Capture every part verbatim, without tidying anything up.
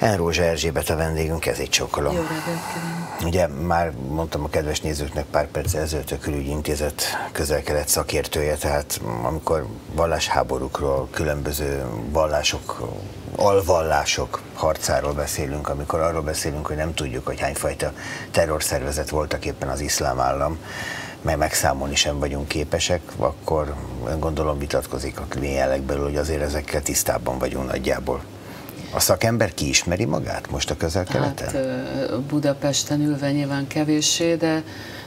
Enrózsa Erzsébet a vendégünk, kezét csókolom. Jó reggelt kívánok! Ugye már mondtam a kedves nézőknek pár perc ezelőtt a Külügyi Intézet közel-kelet szakértője, tehát amikor vallásháborúkról, különböző vallások, alvallások harcáról beszélünk, amikor arról beszélünk, hogy nem tudjuk, hogy hányfajta terrorszervezet voltak éppen az iszlám állam, mert megszámolni sem vagyunk képesek, akkor gondolom vitatkozik a lényegből, hogy azért ezekkel tisztában vagyunk nagyjából. A szakember kiismeri magát most a közel-keleten? Hát Budapesten ülve nyilván kevéssé, de,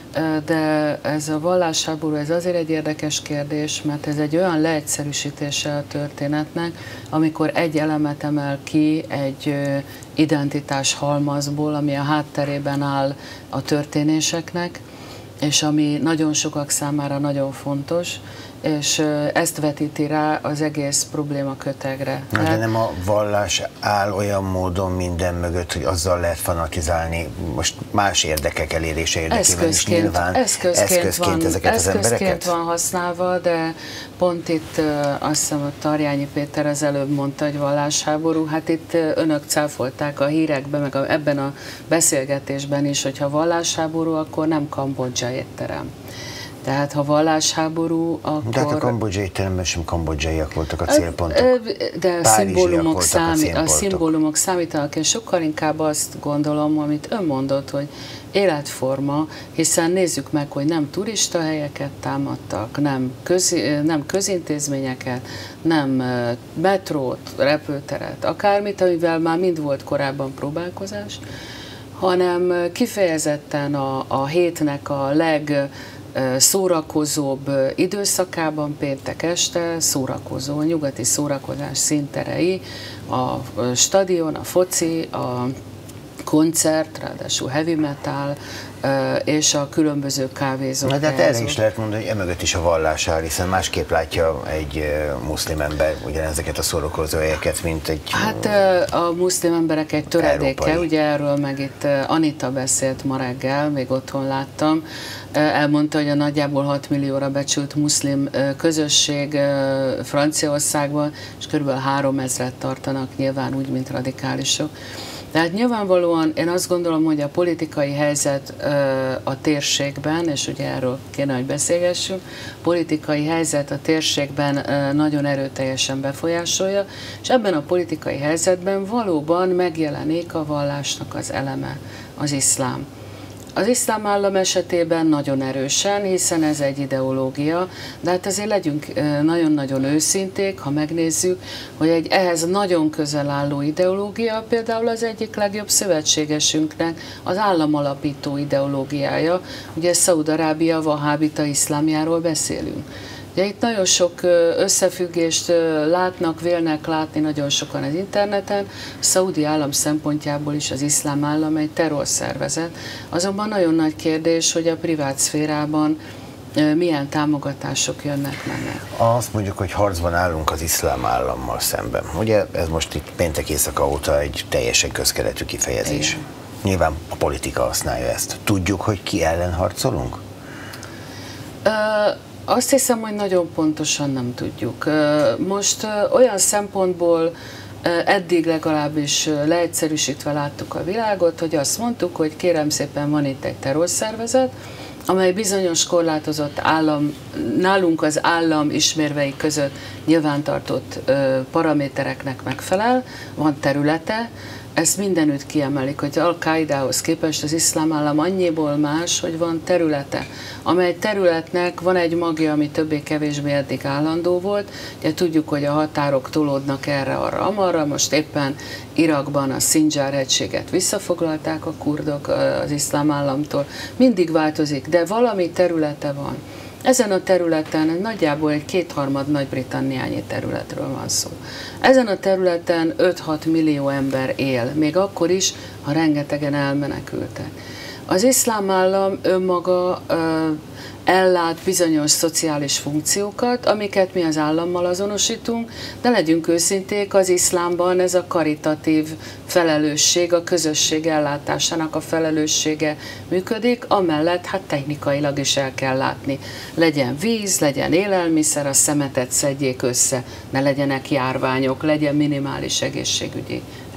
de ez a vallásháború, ez azért egy érdekes kérdés, mert ez egy olyan leegyszerűsítése a történetnek, amikor egy elemet emel ki egy identitás halmazból, ami a hátterében áll a történéseknek, és ami nagyon sokak számára nagyon fontos, és ezt vetíti rá az egész probléma kötegre. De hát, nem a vallás áll olyan módon minden mögött, hogy azzal lehet fanatizálni, most más érdekek elérése érdekében is nyilván eszközként, eszközként van, ezeket az embereket? Eszközként van használva, de pont itt azt hiszem, a Tarjányi Péter az előbb mondta, hogy vallásháború, hát itt önök cáfolták a hírekben, meg a, ebben a beszélgetésben is, hogyha vallásháború, akkor nem Kambodzsa étterem. Tehát ha vallásháború, akkor... De hát a kambodzsai étteremben sem kambodzsaiak voltak a célpontok. De a szimbólumok, számít, a, a szimbólumok számítanak. Én sokkal inkább azt gondolom, amit ön mondott, hogy életforma, hiszen nézzük meg, hogy nem turista helyeket támadtak, nem, köz, nem közintézményeket, nem metrót, repülteret, akármit, amivel már mind volt korábban próbálkozás, hanem kifejezetten a, a hétnek a leg szórakozóbb időszakában, péntek este, szórakozó, nyugati szórakozás színterei, a stadion, a foci, a koncert, ráadásul heavy metal, és a különböző kávézók. Na, de hát erre is lehet mondani, hogy emögött is a vallás áll, hiszen másképp látja egy muszlim ember ugyanezeket a szórakozó helyeket, mint egy... Hát a muszlim emberek egy töredéke, európai. Ugye erről meg itt Anita beszélt ma reggel, még otthon láttam, elmondta, hogy a nagyjából hat millióra becsült muszlim közösség Franciaországban, és kb. háromezret tartanak nyilván úgy, mint radikálisok. Tehát nyilvánvalóan én azt gondolom, hogy a politikai helyzet a térségben, és ugye erről kéne, hogy beszélgessünk, politikai helyzet a térségben nagyon erőteljesen befolyásolja, és ebben a politikai helyzetben valóban megjelenik a vallásnak az eleme, az iszlám. Az iszlám állam esetében nagyon erősen, hiszen ez egy ideológia, de hát azért legyünk nagyon-nagyon őszinték, ha megnézzük, hogy egy ehhez nagyon közel álló ideológia például az egyik legjobb szövetségesünknek az államalapító ideológiája, ugye Szaúd-Arábia vahábita iszlámjáról beszélünk. Ugye itt nagyon sok összefüggést látnak, vélnek látni nagyon sokan az interneten. A szaudi állam szempontjából is az iszlám állam egy terrorszervezet. Azonban nagyon nagy kérdés, hogy a privát szférában milyen támogatások jönnek mennek. Azt mondjuk, hogy harcban állunk az iszlám állammal szemben. Ugye ez most itt péntek éjszaka óta egy teljesen közkeletű kifejezés. Igen. Nyilván a politika használja ezt. Tudjuk, hogy ki ellen harcolunk? Uh, Azt hiszem, hogy nagyon pontosan nem tudjuk. Most olyan szempontból eddig legalábbis leegyszerűsítve láttuk a világot, hogy azt mondtuk, hogy kérem szépen van itt egy terrorszervezet, amely bizonyos korlátozott állam, nálunk az állam ismérvei között nyilvántartott paramétereknek megfelel, van területe. Ezt mindenütt kiemelik, hogy Al-Qaidához képest az iszlám állam annyiból más, hogy van területe, amely területnek van egy magja, ami többé-kevésbé eddig állandó volt. Ugye tudjuk, hogy a határok tolódnak erre, arra, amarra. Most éppen Irakban a Szindzsár hegységet visszafoglalták a kurdok az iszlám államtól. Mindig változik, de valami területe van. Ezen a területen nagyjából egy kétharmad Nagy-Britanniányi területről van szó. Ezen a területen öt-hat millió ember él, még akkor is, ha rengetegen elmenekültek. Az iszlám állam önmaga ö, ellát bizonyos szociális funkciókat, amiket mi az állammal azonosítunk, de legyünk őszinték, az iszlámban ez a karitatív felelősség, a közösség ellátásának a felelőssége működik, amellett hát technikailag is el kell látni. Legyen víz, legyen élelmiszer, a szemetet szedjék össze, ne legyenek járványok, legyen minimális egészségügyi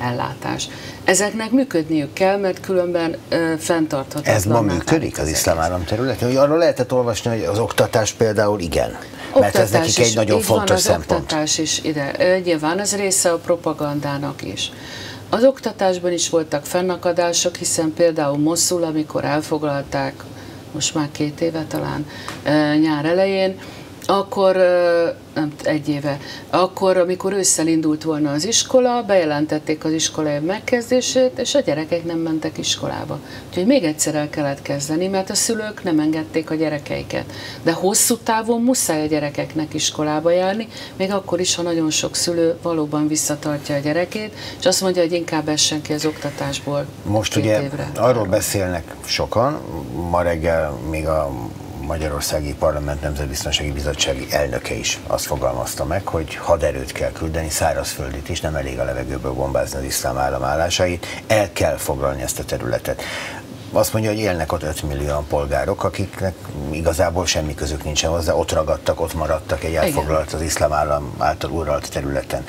ellátás. Ezeknek működniük kell, mert különben ö, fenntarthatatlan. Ez ma működik az iszlám állam területén? Hogy arról lehetett olvasni, hogy az oktatás például igen. Mert ez nekik egy nagyon is, fontos van, az szempont. Az oktatás is ide. Nyilván ez része a propagandának is. Az oktatásban is voltak fennakadások, hiszen például Moszul, amikor elfoglalták, most már két éve talán, nyár elején, akkor, nem egy éve, akkor, amikor ősszel indult volna az iskola, bejelentették az iskolai megkezdését, és a gyerekek nem mentek iskolába. Úgyhogy még egyszer el kellett kezdeni, mert a szülők nem engedték a gyerekeiket. De hosszú távon muszáj a gyerekeknek iskolába járni, még akkor is, ha nagyon sok szülő valóban visszatartja a gyerekét, és azt mondja, hogy inkább essen ki az oktatásból. Most ugye évre. Arról beszélnek sokan, ma reggel még a Magyarországi Parlament Nemzetbiztonsági Bizottsági elnöke is azt fogalmazta meg, hogy haderőt kell küldeni, szárazföldit is, nem elég a levegőből bombázni az iszlám állam állásait, el kell foglalni ezt a területet. Azt mondja, hogy élnek ott öt millióan polgárok, akiknek igazából semmi közük nincsen hozzá, ott ragadtak, ott maradtak egy elfoglalt az iszlám állam által uralt területen.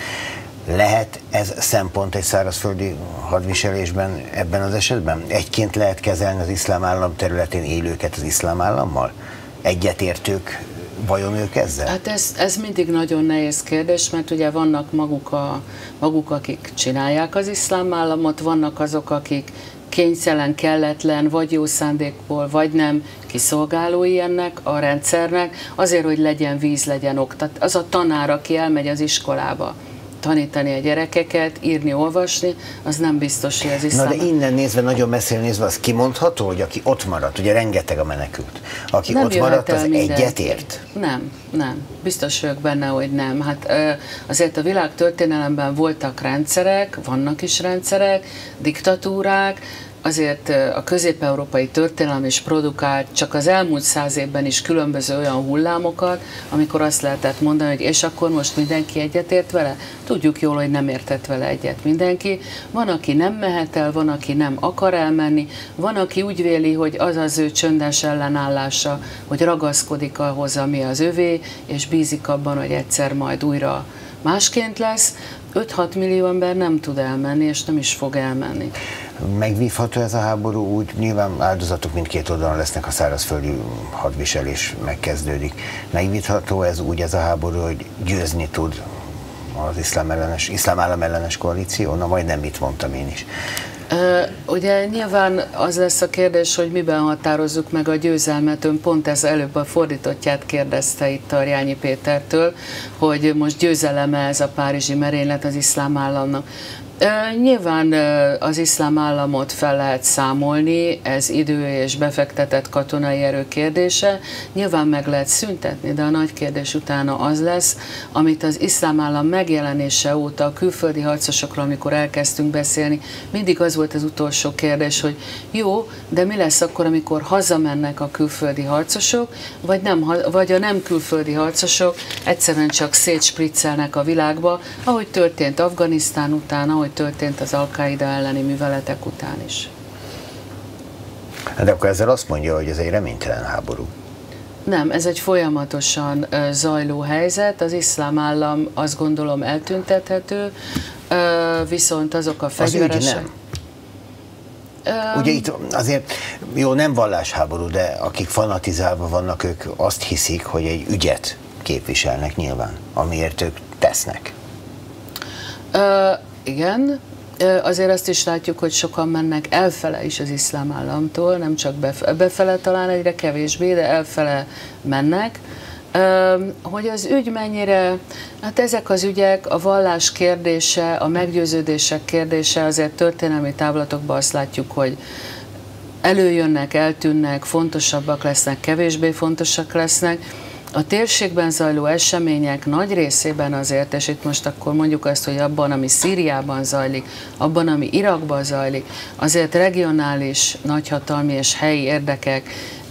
Lehet ez szempont egy szárazföldi hadviselésben ebben az esetben? Egyként lehet kezelni az iszlám állam területén élőket az iszlám állammal? Egyetértők, vajon ők ezzel? Hát ez, ez mindig nagyon nehéz kérdés, mert ugye vannak maguk, a, maguk, akik csinálják az iszlám államot, vannak azok, akik kényszeren, kelletlen, vagy jó szándékból, vagy nem kiszolgálói ennek a rendszernek, azért, hogy legyen víz, legyen oktat. Az a tanár, aki elmegy az iskolába tanítani a gyerekeket, írni, olvasni, az nem biztos, hogy az iszlám. Na de innen nézve, nagyon messzire nézve, az kimondható, hogy aki ott maradt, ugye rengeteg a menekült, aki nem ott maradt, az egyetért? Nem, nem. Biztos vagyok benne, hogy nem. Hát azért a világtörténelemben voltak rendszerek, vannak is rendszerek, diktatúrák, azért a közép-európai történelem is produkált csak az elmúlt száz évben is különböző olyan hullámokat, amikor azt lehetett mondani, hogy és akkor most mindenki egyetért vele? Tudjuk jól, hogy nem értett vele egyet mindenki. Van, aki nem mehet el, van, aki nem akar elmenni, van, aki úgy véli, hogy az az ő csöndes ellenállása, hogy ragaszkodik ahhoz, ami az övé, és bízik abban, hogy egyszer majd újra másként lesz. öt-hat millió ember nem tud elmenni, és nem is fog elmenni. Megvívható ez a háború úgy, nyilván áldozatok mindkét oldalon lesznek, a szárazföldi hadviselés megkezdődik. Megvívható ez úgy ez a háború, hogy győzni tud az iszlám, ellenes, iszlám állam ellenes koalíció? Na majdnem mit mondtam én is. Uh, ugye nyilván az lesz a kérdés, hogy miben határozzuk meg a győzelmet. Ön pont ez előbb a fordítottját kérdezte itt Arjányi Pétertől, hogy most győzelem-e ez a párizsi merénylet az iszlám államnak. Uh, nyilván uh, az iszlám államot fel lehet számolni, ez idő és befektetett katonai erő kérdése, nyilván meg lehet szüntetni, de a nagy kérdés utána az lesz, amit az iszlám állam megjelenése óta a külföldi harcosokról, amikor elkezdtünk beszélni, mindig az volt az utolsó kérdés, hogy jó, de mi lesz akkor, amikor hazamennek a külföldi harcosok, vagy, nem, vagy a nem külföldi harcosok egyszerűen csak szétspriccelnek a világba, ahogy történt Afganisztán után, ahogy történt az Al-Qaida elleni műveletek után is. De akkor ezzel azt mondja, hogy ez egy reménytelen háború. Nem, ez egy folyamatosan uh, zajló helyzet, az iszlám állam azt gondolom eltüntethető, uh, viszont azok a fegyveresek... Az ügy nem. Um, Ugye itt azért, jó, nem vallásháború, de akik fanatizálva vannak, ők azt hiszik, hogy egy ügyet képviselnek nyilván, amiért ők tesznek. Uh, Igen, azért azt is látjuk, hogy sokan mennek elfele is az iszlám államtól, nem csak befele, befele talán egyre kevésbé, de elfele mennek. Hogy az ügy mennyire, hát ezek az ügyek, a vallás kérdése, a meggyőződések kérdése, azért történelmi távlatokban azt látjuk, hogy előjönnek, eltűnnek, fontosabbak lesznek, kevésbé fontosak lesznek. A térségben zajló események nagy részében azért, és itt most akkor mondjuk azt, hogy abban, ami Szíriában zajlik, abban, ami Irakban zajlik, azért regionális, nagyhatalmi és helyi érdekek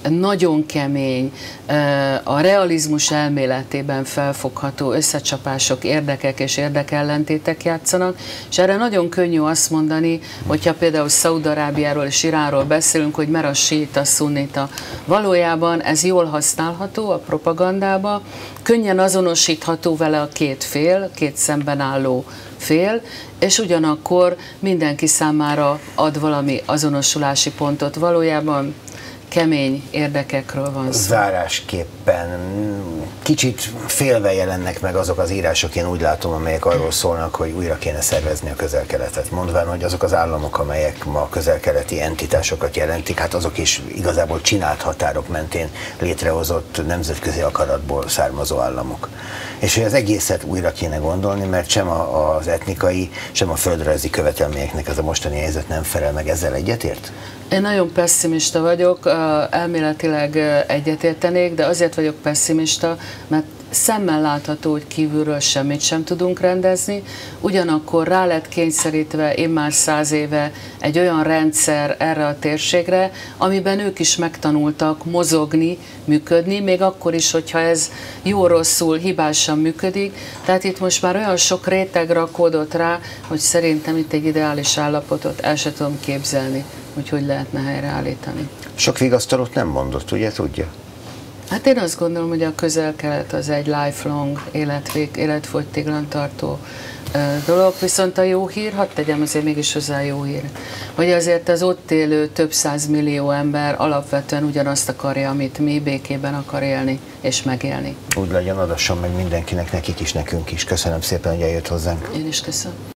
nagyon kemény, a realizmus elméletében felfogható összecsapások, érdekek és érdekellentétek játszanak, és erre nagyon könnyű azt mondani, hogyha például Szaúd-Arábiáról és Iránról beszélünk, hogy mer a síita, szunnita. Valójában ez jól használható a propagandába, könnyen azonosítható vele a két fél, két szemben álló fél, és ugyanakkor mindenki számára ad valami azonosulási pontot. Valójában kemény érdekekről van szó. Zárásképpen kicsit félve jelennek meg azok az írások, én úgy látom, amelyek arról szólnak, hogy újra kéne szervezni a Közel-Keletet. Mondván, hogy azok az államok, amelyek ma közel-keleti entitásokat jelentik, hát azok is igazából csinált határok mentén létrehozott nemzetközi akaratból származó államok. És hogy az egészet újra kéne gondolni, mert sem a, az etnikai, sem a földrajzi követelményeknek ez a mostani helyzet nem felel meg. Ezzel egyetért? Én nagyon pesszimista vagyok, elméletileg egyetértenék, de azért vagyok pesszimista, mert szemmel látható, hogy kívülről semmit sem tudunk rendezni, ugyanakkor rá lett kényszerítve én már száz éve egy olyan rendszer erre a térségre, amiben ők is megtanultak mozogni, működni, még akkor is, hogyha ez jó-rosszul, hibásan működik. Tehát itt most már olyan sok réteg rakódott rá, hogy szerintem itt egy ideális állapotot el sem tudom képzelni, hogy hogy lehetne helyreállítani. Sok vigasztalót nem mondott, ugye, tudja? Hát én azt gondolom, hogy a Közel-Kelet az egy lifelong, életvég, életfogytiglan tartó dolog, viszont a jó hír, hadd tegyem azért mégis hozzá a jó hír, hogy azért az ott élő több száz millió ember alapvetően ugyanazt akarja, amit mi, békében akar élni és megélni. Úgy legyen, adasson meg mindenkinek, nekik is, nekünk is. Köszönöm szépen, hogy eljött hozzánk. Én is köszönöm.